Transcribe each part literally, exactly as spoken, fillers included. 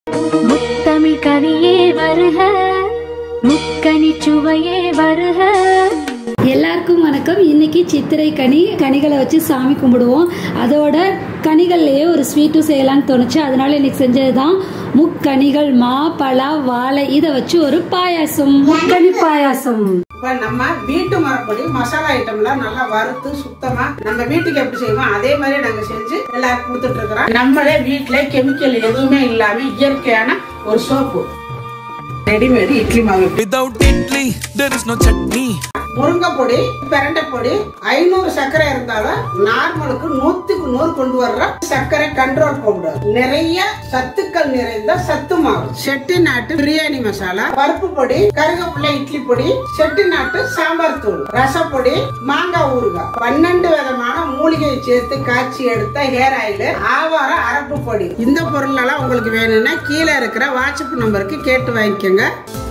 முத்தமிழ் கவியே வருக, முக்கனி சுவையே வருக. எல்லாருக்கும் வணக்கம். இன்னைக்கு சித்திரை கனி கனிகளை வச்சு சாமி கும்பிடுவோம். அதோட கனிகள்லயே ஒரு ஸ்வீட்டும் செய்யலாம்னு தோணுச்சு. அதனால இன்னைக்கு செஞ்சதுதான் முக்கனிகள். மா, பலா, வாழை இதை வச்சு ஒரு பாயாசம், முக்கனி பாயாசம். இப்ப நம்ம வீட்டு மரப்படி மசாலா ஐட்டம்லாம் நல்லா வறுத்து சுத்தமா நம்ம வீட்டுக்கு எப்படி செய்வோம் அதே மாதிரி நாங்க செஞ்சு எல்லாருக்கும் கொடுத்துட்டு இருக்கிறோம். நம்மளே வீட்டுல கெமிக்கல் எதுவுமே இல்லாம இயற்கையான ஒரு சோப்பு, ரெடிமேடு இட்லி மாவு. Without idli, there is no chutney. முருங்கை பொடி, பிரண்டை பொடி, ஐநூறு சர்க்கரை இருந்தாலும் நார்மலுக்கு நூத்துக்கு நூறு கொண்டு வர்ற சர்க்கரை கண்ட்ரோல் பவுடர், நிறைய சத்துக்கள் நிறைந்த சத்து மாவு, செட்டி நாட்டு பிரியாணி மசாலா, பருப்பு பொடி, கருகப்பிள்ளை இட்லி பொடி, செட்டி நாட்டு சாம்பார் தூள், ரசப்பொடி, மாங்காய் ஊறுகாய், பன்னெண்டு விதமான மூலிகையை சேர்த்து காய்ச்சி எடுத்த ஹேர் ஆயில், ஆவார அரப்பு பொடி. இந்த பொருள் எல்லாம் உங்களுக்கு வேணும்னா கீழே இருக்கிற வாட்ஸ்அப் நம்பருக்கு கேட்டு வாங்கிக்கோங்க.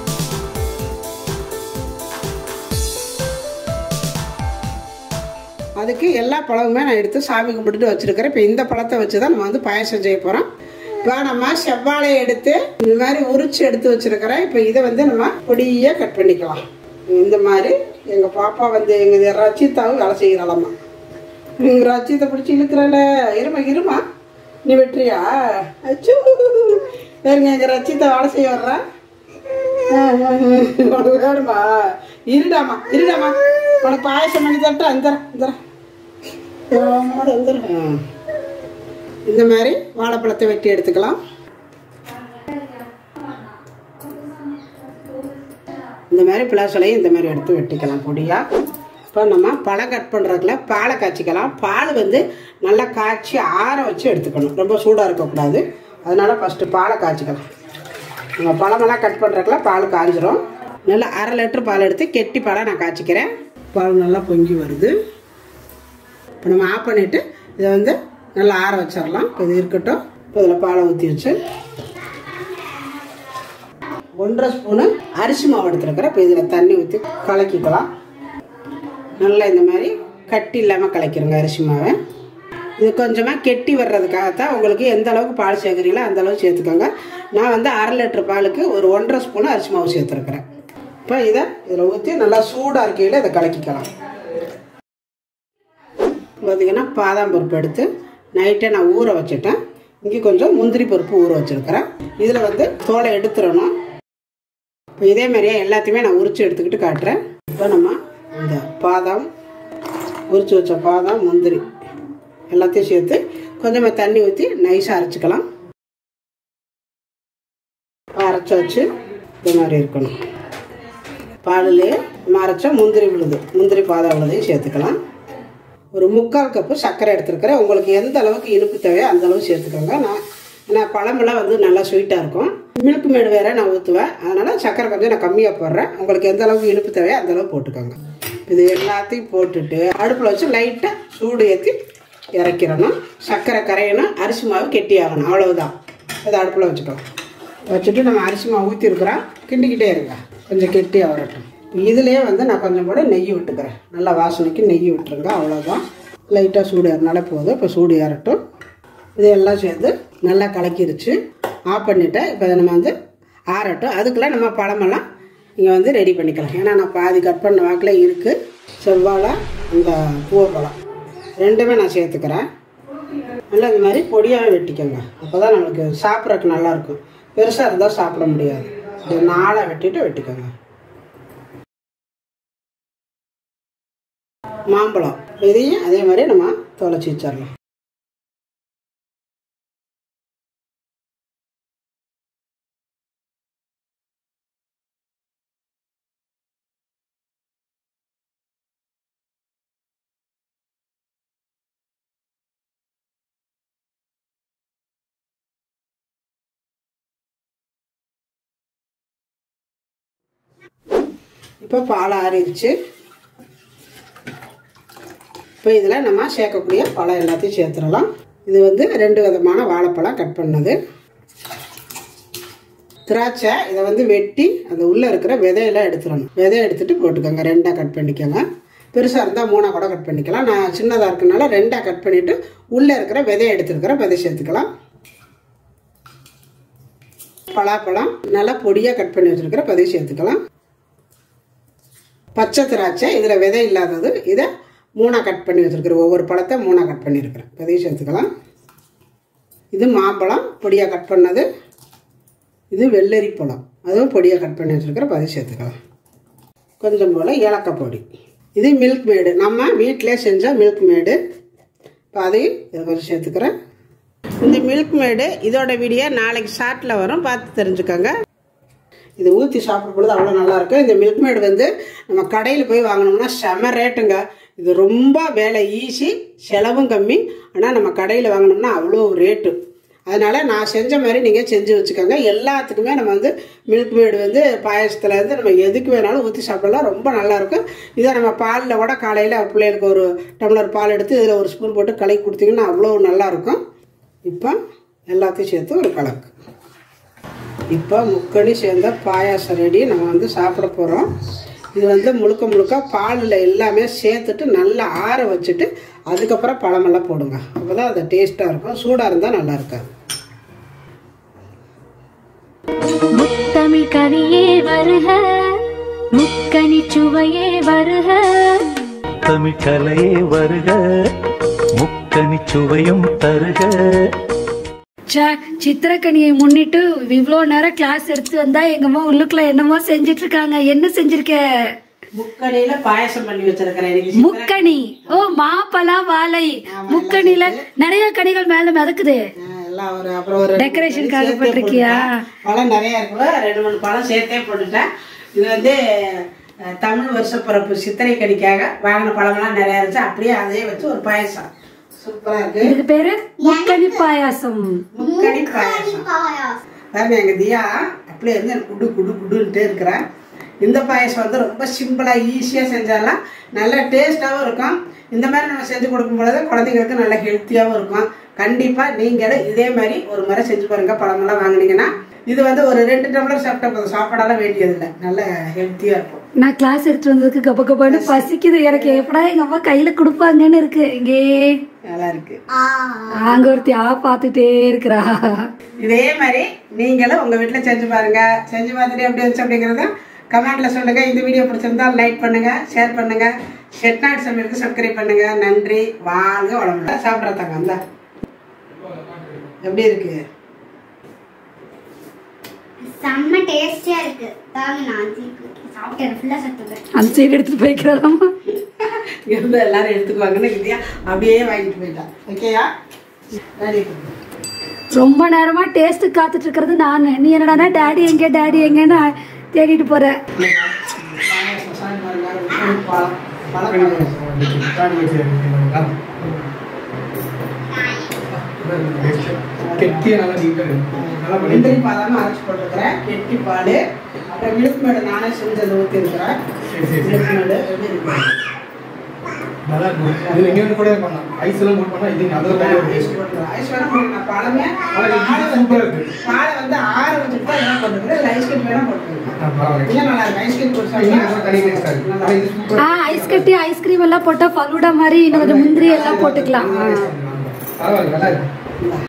அதுக்கு எல்லா பழமுமே நான் எடுத்து சாமி கும்பிட்டுட்டு வச்சிருக்கிறேன். இப்போ இந்த பழத்தை வச்சு தான் நம்ம வந்து பாயசம் செய்ய போகிறோம். இப்போ நம்ம செவ்வாழையை எடுத்து இந்த மாதிரி உரிச்சு எடுத்து வச்சிருக்கிறேன். இப்போ இதை வந்து நம்ம பொடியாக கட் பண்ணிக்கலாம். இந்த மாதிரி எங்கள் பாப்பா வந்து எங்கள் ரச்சிதாவும் வேலை செய்கிறாளம்மா. நீங்கள் ரச்சித்தை பிடிச்சி இழுக்கிறாள். இருமா இருமா நீ வெற்றியா? அச்சு வேறுங்க எங்கள் ரச்சித்தை வேலை செய்ய வர்றா. உனக்கு வேணுமா? இருடாமா இருடாமா உனக்கு பாயசம் பண்ணி தரட்டா? அந்த இந்த இந்த மாதிரி வாழைப்பழத்தை வெட்டி எடுத்துக்கலாம். இந்த மாதிரி பிளாசலையும் இந்த மாதிரி எடுத்து வெட்டிக்கலாம் பொடியா. இப்போ நம்ம பழம் கட் பண்ணுறதுக்குள்ள பாலை காய்ச்சிக்கலாம். பால் வந்து நல்லா காய்ச்சி ஆற வச்சு எடுத்துக்கணும். ரொம்ப சூடாக இருக்கக்கூடாது. அதனால ஃபஸ்ட்டு பாலை காய்ச்சிக்கலாம். நம்ம பழமெல்லாம் கட் பண்ணுறதுக்குள்ள பால் காய்ச்சிரும். நல்லா அரை லிட்டர் பால் எடுத்து கெட்டி பாலை நான் காய்ச்சிக்கிறேன். பால் நல்லா பொங்கி வருது. இப்போ நம்ம ஆஃப் பண்ணிவிட்டு இதை வந்து நல்லா ஆற வச்சிடலாம். இப்போ இது இருக்கட்டும். இப்போ இதில் பாலை ஊற்றி வச்சு ஒன்றரை ஸ்பூனு அரிசி மாவு எடுத்துருக்கிறேன். இப்போ இதில் தண்ணி ஊற்றி கலக்கிக்கலாம். நல்லா இந்த மாதிரி கட்டி இல்லாமல் கலக்கிடுங்க அரிசி மாவை. இது கொஞ்சமாக கெட்டி வர்றதுக்காகத்தான் உங்களுக்கு எந்த அளவுக்கு பால் சேர்க்குறீங்களோ அந்த அளவுக்கு சேர்த்துக்கோங்க. நான் வந்து அரை லிட்டர் பாலுக்கு ஒரு ஒன்றரை ஸ்பூனு அரிசி மாவு சேர்த்துருக்குறேன். இப்போ இதை இதில் ஊற்றி நல்லா சூடாக இருக்கையில் இதை கலக்கிக்கலாம். பார்த்திங்கன்னா பாதாம் பருப்பு எடுத்து நைட்டே நான் ஊற வச்சுட்டேன். இங்கே கொஞ்சம் முந்திரி பருப்பு ஊற வச்சுருக்கிறேன். இதில் வந்து தோலை எடுத்துடணும். இப்போ இதே மாதிரியே எல்லாத்தையுமே நான் உரித்து எடுத்துக்கிட்டு காட்டுறேன். இப்போ நம்ம இந்த பாதாம் உரித்து வச்ச பாதாம் முந்திரி எல்லாத்தையும் சேர்த்து கொஞ்சமாக தண்ணி ஊற்றி நைஸாக அரைச்சிக்கலாம். அரைச்சி வச்சு இந்த மாதிரி இருக்கணும். பாலிலே மரைச்சா முந்திரி விழுது, முந்திரி பாதாம் விழுதையும் சேர்த்துக்கலாம். ஒரு முக்கால் கப்பு சர்க்கரை எடுத்துருக்கிறேன். உங்களுக்கு எந்த அளவுக்கு இனிப்பு தேவையோ அந்த அளவுக்கு சேர்த்துக்கோங்க. நான் நான் பழமெல்லாம் வந்து நல்லா ஸ்வீட்டாக இருக்கும். மில்க் மேடு வேறு நான் ஊற்றுவேன். அதனால் சர்க்கரை கொஞ்சம் நான் கம்மியாக போடுறேன். உங்களுக்கு எந்த அளவுக்கு இனிப்பு தேவையோ அந்த அளவுக்கு போட்டுக்கோங்க. இது எல்லாத்தையும் போட்டுட்டு அடுப்பில் வச்சு லைட்டாக சூடு ஏற்றி இறக்கிடணும். சர்க்கரை கரையணும், அரிசி மாவு கெட்டி ஆகணும். அவ்வளவுதான். இதை அடுப்பில் வச்சுக்கலாம். வச்சுட்டு நம்ம அரிசி மாவு ஊற்றிருக்கிறோம். கிண்டிக்கிட்டே இருங்க, கொஞ்சம் கெட்டியாக வரட்டும். இதுலேயே வந்து நான் கொஞ்சம் கூட நெய் விட்டுக்கிறேன். நல்லா வாசனைக்கு நெய் விட்டுருங்க. அவ்வளோதான். லைட்டாக சூடு ஏறினாலே போதும். இப்போ சூடு ஏறட்டும். இதெல்லாம் சேர்ந்து நல்லா கலக்கிருச்சு. ஆஃப் பண்ணிவிட்டேன். இப்போ இதை நம்ம வந்து ஆறட்டும். அதுக்குள்ளே நம்ம பழமெல்லாம் இங்கே வந்து ரெடி பண்ணிக்கலாம். ஏன்னா நான் பாதி கட் பண்ண வாக்கில் இருக்குது. செவ்வாழை, இந்த பூவப்பழம் ரெண்டுமே நான் சேர்த்துக்கிறேன். நல்லா இந்த மாதிரி பொடியாகவே வெட்டிக்கோங்க. அப்போ தான் நம்மளுக்கு சாப்பிட்றதுக்கு நல்லாயிருக்கும். பெருசாக இருந்தால் சாப்பிட முடியாது. இது நாளாக வெட்டிட்டு வெட்டிக்கோங்க. மாம்பழம் இதையும் அதே மாதிரி நம்ம தொலைச்சி வச்சிடலாம். இப்போ பால் ஆறிடுச்சு. இப்போ இதில் நம்ம சேர்க்கக்கூடிய பழம் எல்லாத்தையும் சேர்த்துடலாம். இது வந்து ரெண்டு விதமான வாழைப்பழம் கட் பண்ணது. திராட்சை இதை வந்து வெட்டி அந்த உள்ளே இருக்கிற விதையெல்லாம் எடுத்துடணும். விதையை எடுத்துகிட்டு போட்டுக்கோங்க. ரெண்டாக கட் பண்ணிக்கோங்க. பெருசாக இருந்தால் மூணாக கூட கட் பண்ணிக்கலாம். நான் சின்னதாக இருக்கனால ரெண்டாக கட் பண்ணிவிட்டு உள்ளே இருக்கிற விதையை எடுத்துருக்கிறேன். விதை சேர்த்துக்கலாம். பலாப்பழம் நல்லா பொடியாக கட் பண்ணி வச்சுருக்கிற பதிவு சேர்த்துக்கலாம். பச்சை திராட்சை இதில் விதை இல்லாதது, இதை மூணாக கட் பண்ணி வச்சுருக்கிறேன். ஒவ்வொரு பழத்தை மூணாக கட் பண்ணியிருக்கிறேன். பதிவு சேர்த்துக்கலாம். இது மாம்பழம் பொடியாக கட் பண்ணது. இது வெள்ளரி பழம், அதுவும் பொடியாக கட் பண்ணி வச்சுருக்கிற பதிவு சேர்த்துக்கலாம். கொஞ்சம் போல் ஏலக்காய் பொடி. இது மில்க் மேடு, நம்ம வீட்டிலே செஞ்ச மில்க் மேடு. இப்போ அதையும் இதை கொஞ்சம் சேர்த்துக்கிறேன். இந்த மில்க் மேடு இதோட வீடியோ நாளைக்கு ஷார்ட்டில் வரும், பார்த்து தெரிஞ்சுக்கோங்க. இது ஊற்றி சாப்பிடும் பொழுது அவ்வளோ நல்லாயிருக்கும். இந்த மில்க் மேடு வந்து நம்ம கடையில் போய் வாங்கினோம்னா செம ரேட்டுங்க. இது ரொம்ப வேலை ஈஸி, செலவும் கம்மி. ஆனால் நம்ம கடையில் வாங்கினோம்னா அவ்வளோ ரேட்டு. அதனால் நான் செஞ்ச மாதிரி நீங்கள் செஞ்சு வச்சுக்கோங்க. எல்லாத்துக்குமே நம்ம வந்து மில்க் மேடு வந்து பாயசத்துலேருந்து நம்ம எதுக்கு வேணாலும் ஊற்றி சாப்பிடலாம், ரொம்ப நல்லாயிருக்கும். இதை நம்ம பாலில் கூட காலையில் பிள்ளைகளுக்கு ஒரு டம்ளர் பால் எடுத்து இதில் ஒரு ஸ்பூன் போட்டு கலக்கி கொடுத்தீங்கன்னா அவ்வளோ நல்லாயிருக்கும். இப்போ எல்லாத்தையும் சேர்த்து ஒரு கலக்கு. இப்போ முக்கணி சேர்ந்த பாயாசம் ரெடி. நம்ம வந்து சாப்பிட போகிறோம். இது வந்து முழுக்க முழுக்க பாலில் எல்லாமே சேர்த்துட்டு நல்லா ஆற வச்சுட்டு அதுக்கப்புறம் பழமெல்லாம் போடுங்க. அப்போ தான் அது டேஸ்ட்டாக இருக்கும். சூடாக இருந்தால் நல்லா இருக்காது. முத்தமிழ் கவியே வருக, முக்கணி சுவையே வருக. தமிழ் கலையே வருக, முக்கணி சுவையும் தருக. சித்திரக்கனியை முன்னிட்டு இவ்வளோ நேரம் கிளாஸ் எடுத்து வந்தா எங்கம்மா உள்ளுக்குள்ள என்னமோ செஞ்சிட்டு இருக்காங்க. என்ன செஞ்சிருக்க? முக்கணியில பாயசம் பண்ணி வச்சிருக்கிறேன். முக்கணி, ஓ மாப்பழா வாழை. முக்கணில நிறைய கனிகள் மேல மிதக்குது. எல்லாம் ஒரு அப்புறம் ஒரு டெக்கரேஷனுக்காக போட்டிருக்கியா? பழம் நிறைய இருக்கு, ரெண்டு மூணு பழம் சேர்த்தே போட்டுட்டேன். இது வந்து தமிழ் வருஷப்பிறப்பு சித்திரை கனிக்காக வாங்கின பழமெல்லாம் நிறைய இருந்துச்சு. அப்படியே அதையே வச்சு ஒரு பாயசம் சூப்பரா இருக்கு. இதுக்கு பேரு முக்கணி பாயாசம். முக்கணி பாயாசம் பாருங்க. எங்க தியா அப்படியே இருந்து குடு குடு குடுன்ட்டே இருக்கிறேன். இந்த பாயசம் வந்து ரொம்ப சிம்பிளா ஈஸியா செஞ்சாலாம் நல்ல டேஸ்டாவும் இருக்கும். இந்த மாதிரி நம்ம செஞ்சு கொடுக்கும் பொழுது குழந்தைங்களுக்கு நல்ல ஹெல்த்தியாவும் இருக்கும். கண்டிப்பா நீங்களும் இதே மாதிரி ஒரு முறை செஞ்சு பாருங்க. பழமெல்லாம் வாங்கினீங்கன்னா இது வந்து ஒரு ரெண்டு டம்ளர் சாப்பிட்டா சாப்பாடெல்லாம் வேண்டியதில்லை, நல்ல ஹெல்த்தியா இருக்கும். நான் கிளாஸ் எடுத்து வந்ததுக்கு கப கபான்னு பசிக்குது எனக்கு. எப்படா எங்க அம்மா கையில கொடுப்பாங்கன்னு இருக்கு. இங்கே நல்லா இருக்கு. அங்க ஒருத்தி ஆ பாத்துட்டே இருக்கிறா. இதே மாதிரி நீங்களும் உங்க வீட்டுல செஞ்சு பாருங்க. செஞ்சு பார்த்துட்டு எப்படி வந்துச்சு அப்படிங்கறத கமெண்ட்ல சொல்லுங்க. இந்த வீடியோ பிடிச்சிருந்தா லைக் பண்ணுங்க, ஷேர் பண்ணுங்க. செட்நாட் சமையலுக்கு சப்ஸ்கிரைப் பண்ணுங்க. நன்றி. வாங்க உடம்புல சாப்பிட்றதாங்க. அந்த எப்படி இருக்கு? செம்ம டேஸ்டியா இருக்கு. தாங்க நான் சாப்பிட்டேன், ஃபுல்லா சாப்பிட்டேன். அந்த சைடு எடுத்துட்டு போய்க்கிறதாமா இருந்து எல்லாரும் எடுத்துக்குவாங்கன்னு கிட்டியா அப்படியே வாங்கிட்டு போயிட்டான். ஓகேயா? ரெடி. ரொம்ப நேரமா டேஸ்ட் காத்துட்டு இருக்கிறது நானு. நீ என்னடா டாடி எங்க டாடி எங்கன்னு தேடிட்டு போற. முந்திரி பாதாம அரைச்சு போட்டுக்கிறேன். கெட்டி பால், அப்புறம் மில்க் மேடு நானே செஞ்சது ஊற்றி இருக்கிறேன். மில்க் மேடு எப்படி இருக்கு? நல்லா இருக்கும். இதுல எங்க கூட பண்ணலாம். ஐஸ் எல்லாம் போட்டு பண்ணா இது அதோட ஐஸ் போட்டுறேன். ஐஸ் வேணா போடுங்க. பழமே சூப்பரா இருக்கு. பாலை வந்து ஆற வச்சுட்டு என்ன பண்ணுறது? ஐஸ் கட்டி வேணா போட்டுருங்க. இல்லை நல்லா இருக்கு. ஐஸ் கட்டி போட்டு தனி டேஸ்டா இருக்கு. இது சூப்பரா. ஆ ஐஸ் கட்டி ஐஸ்கிரீம் எல்லாம் போட்டா ஃபலூடா மாதிரி இன்னும் கொஞ்சம் முந்திரி எல்லாம் போட்டுக்கலாம். பரவாயில்ல, நல்லா இருக்கு.